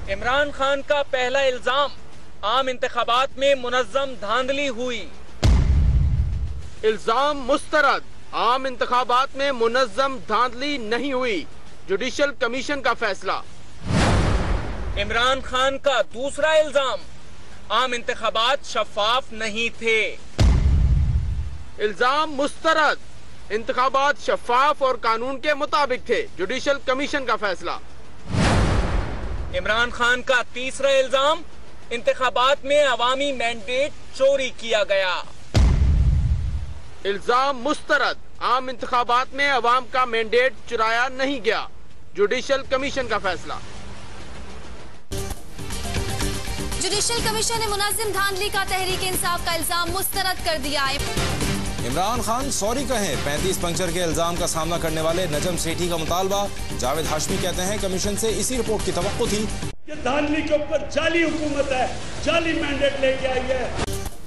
इमरान खान का पहला इल्जाम, आम इंतखाबात में मुनज़्ज़म धांधली हुई। इल्जाम मुस्तरद, आम इंतखाबात में मुनज़्ज़म धांधली नहीं हुई, जुडिशल कमीशन का फैसला। इमरान खान का दूसरा इल्जाम, आम इंतखाबात शफाफ नहीं थे। इल्जाम मुस्तरद, इंतखाबात शफाफ और कानून के मुताबिक थे, जुडिशल कमीशन का फैसला। इमरान खान का तीसरा इल्जाम, इंतखाबात में अवामी मैंडेट चोरी किया गया। इल्जाम मुस्तरद, आम इंतखाबात में अवाम का मैंडेट चुराया नहीं गया, जुडिशल कमीशन का फैसला। जुडिशल कमीशन ने मुनाजिम धांधली का तहरीक इंसाफ का इल्जाम मुस्तरद कर दिया है। इमरान खान सॉरी कहें, 35 पंक्चर के इल्जाम का सामना करने वाले नजम सेठी का मुतालबा। जावेद हाशमी कहते हैं कमीशन से इसी रिपोर्ट की तवक्को थी। ये धांधली के ऊपर जाली हुकूमत है, जाली मैंडेट लेके आई है।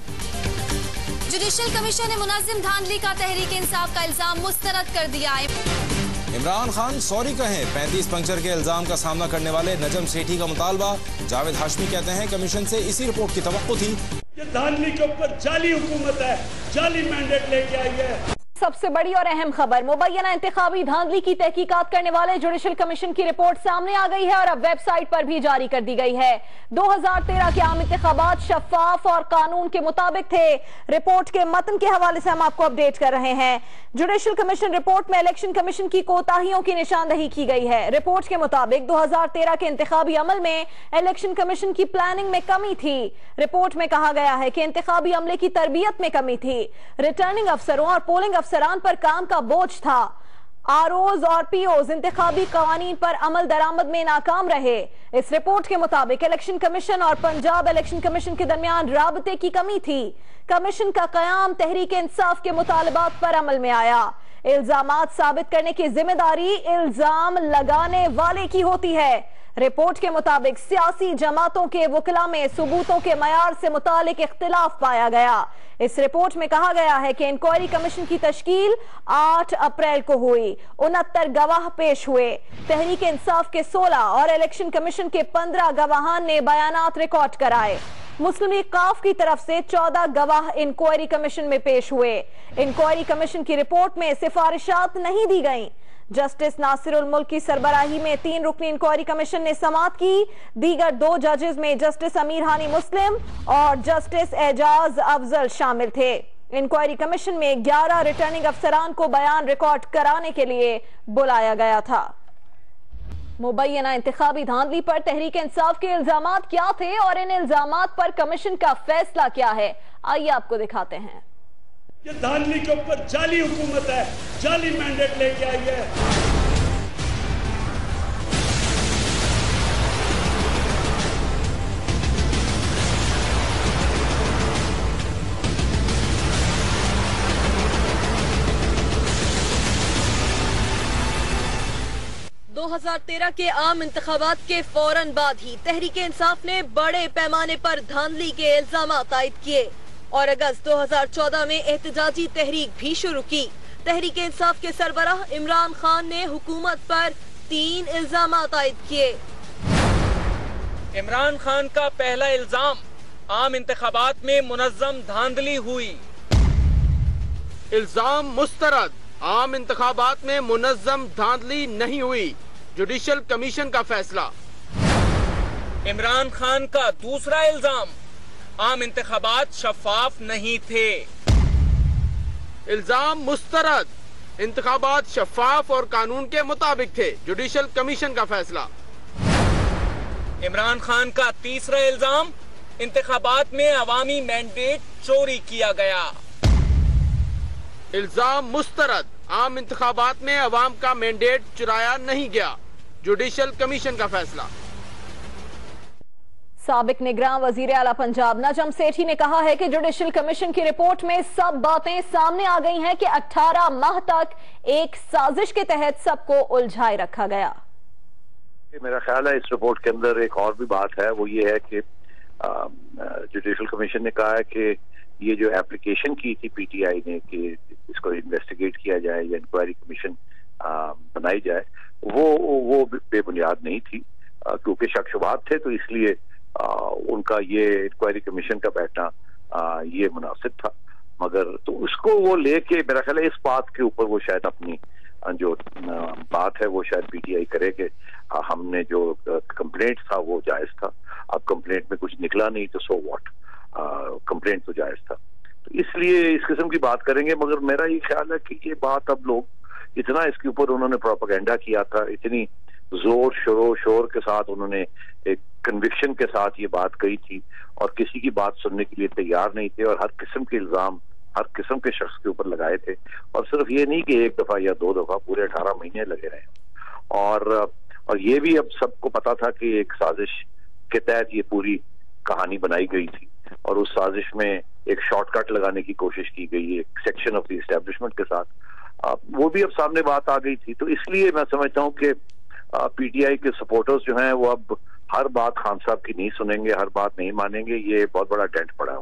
जुडिशल कमीशन ने मुनाजिम धांधली का तहरीक इंसाफ का इल्जाम मुस्तरद कर दिया है। इमरान खान सॉरी कहें, 35 पंक्चर के इल्जाम का सामना करने वाले नजम सेठी का मुतालबा। जावेद हाशमी कहते हैं कमीशन से इसी रिपोर्ट की तवक्को थी। ये धांधली के ऊपर जाली हुकूमत है, जाली मैंडेट लेके आई है। सबसे बड़ी और अहम खबर, मुबैना इंतखाबी धांधली की तहकीकात करने वाले जुडिशल कमीशन की रिपोर्ट सामने आ गई है और अब वेबसाइट पर भी जारी कर दी गई है। 2013 के आम इंतखाबात शफाफ और कानून के मुताबिक थे। रिपोर्ट के मतन के हवाले से हम आपको अपडेट कर रहे हैं। जुडिशल कमीशन रिपोर्ट में इलेक्शन कमीशन की कोताहियों की निशानदही की गई है। रिपोर्ट के मुताबिक 2013 के इंतखाबी अमल में इलेक्शन कमीशन की प्लानिंग में कमी थी। रिपोर्ट में कहा गया है कि इंतखाबी अमले की तरबियत में कमी थी, रिटर्निंग अफसरों और पोलिंग अफसरान पर काम का बोझ था, आरओज और पीओज इंतखाबी कवानीन पर अमल दरामद में नाकाम रहे। इस रिपोर्ट के मुताबिक इलेक्शन कमीशन और पंजाब इलेक्शन कमीशन के दरमियान राबते की कमी थी। कमीशन का कयाम तहरीक इंसाफ के मुतालबात पर अमल में आया। इल्जामात साबित करने की जिम्मेदारी इल्जाम लगाने वाले की होती है। रिपोर्ट के मुताबिक सियासी जमातों के वकला में सबूतों के मयार से मुतालिक इख्तिलाफ पाया गया। इस रिपोर्ट में कहा गया है कि इंक्वायरी कमीशन की तश्कील 8 अप्रैल को हुई। 69 गवाह पेश हुए। तहरीक इंसाफ के 16 और इलेक्शन कमीशन के 15 गवाहान ने बयानात रिकॉर्ड कराए। मुस्लिम लीग काफ की तरफ से 14 गवाह इंक्वायरी कमीशन में पेश हुए। इंक्वायरी कमीशन की रिपोर्ट में सिफारिशात नहीं दी गईं। जस्टिस नासिरुल मुल्क की सरबराही में 3 रुकनी इंक्वायरी कमीशन ने समाअत की। दीगर 2 जजेस में जस्टिस अमीर हानी मुस्लिम और जस्टिस एजाज अफजल शामिल थे। इंक्वायरी कमीशन में 11 रिटर्निंग अफसरान को बयान रिकॉर्ड कराने के लिए बुलाया गया था। मुबैना इंतखाबी धांधली पर तहरीक इंसाफ के इल्जामात क्या थे और इन इल्जामात पर कमीशन का फैसला क्या है, आइए आपको दिखाते हैं। ये धांधली के ऊपर जाली हुकूमत है, जाली मैंडेट लेके आई है। दो 2013 के आम इंतखाबात के फौरन बाद ही तहरीक इंसाफ ने बड़े पैमाने पर धांधली के इल्जाम आयद किए और अगस्त 2014 में एहतजाजी तहरीक भी शुरू की। तहरीक इंसाफ के सरबराह इमरान खान ने हुकूमत पर 3 इल्जाम आयद किए। इमरान खान का पहला इल्जाम, आम इंतखाबात में मुनज़्ज़म धांधली हुई। इल्जाम मुस्तरद, आम इंतखाबात में मुनज़्ज़म धांधली नहीं हुई, जुडिशल कमीशन का फैसला। इमरान खान का दूसरा इल्जाम, आम इंतखाबात शफाफ नहीं थे। इल्जाम मुस्तरद, इंतखाबात शफाफ और कानून के मुताबिक थे, जुडिशल कमीशन का फैसला। इमरान खान का तीसरा इल्जाम, इंतखाबात में अवामी मैंडेट चोरी किया गया। इल्जाम मुस्तरद, आम इंतखाबात में अवाम का मैंडेट चुराया नहीं गया, जुडिशल कमीशन का फैसला। साबिक निगरान वजीर आला पंजाब नजम सेठी ने कहा है कि जुडिशल कमीशन की रिपोर्ट में सब बातें सामने आ गई हैं कि 18 माह तक एक साजिश के तहत सबको उलझाए रखा गया। मेरा ख्याल है इस रिपोर्ट के अंदर एक और भी बात है, वो ये है कि जुडिशल कमीशन ने कहा है कि ये जो एप्लीकेशन की थी पीटीआई ने कि इसको इन्वेस्टिगेट किया जाए या इंक्वायरी कमीशन बनाई जाए, वो बेबुनियाद नहीं थी। क्योंकि शक शुबहात थे तो इसलिए उनका ये इंक्वायरी कमीशन का बैठना ये मुनासिब था। मगर तो उसको वो लेके मेरा ख्याल है इस बात के ऊपर वो शायद अपनी जो बात है वो शायद पीटीआई करे कि हमने जो कंप्लेंट था वो जायज था, अब कंप्लेंट में कुछ निकला नहीं तो सो व्हाट, कंप्लेंट तो जायज था, तो इसलिए इस किस्म की बात करेंगे। मगर मेरा ये ख्याल है कि ये बात अब लोग इतना इसके ऊपर उन्होंने प्रोपेगेंडा किया था, इतनी जोर शोर के साथ उन्होंने एक कन्विक्शन के साथ ये बात कही थी और किसी की बात सुनने के लिए तैयार नहीं थे और हर किस्म के इल्जाम हर किस्म के शख्स के ऊपर लगाए थे। और सिर्फ ये नहीं कि एक दफा या दो दफा, पूरे 18 महीने लगे रहे। और ये भी अब सबको पता था कि एक साजिश के तहत ये पूरी कहानी बनाई गई थी और उस साजिश में एक शॉर्टकट लगाने की कोशिश की गई एक सेक्शन ऑफ द एस्टेब्लिशमेंट के साथ, वो भी अब सामने बात आ गई थी। तो इसलिए मैं समझता हूँ कि पीटीआई के सपोर्टर्स जो हैं वो अब हर बात खान साहब की नहीं सुनेंगे, हर बात नहीं मानेंगे, ये बहुत बड़ा डेंट पड़ा है।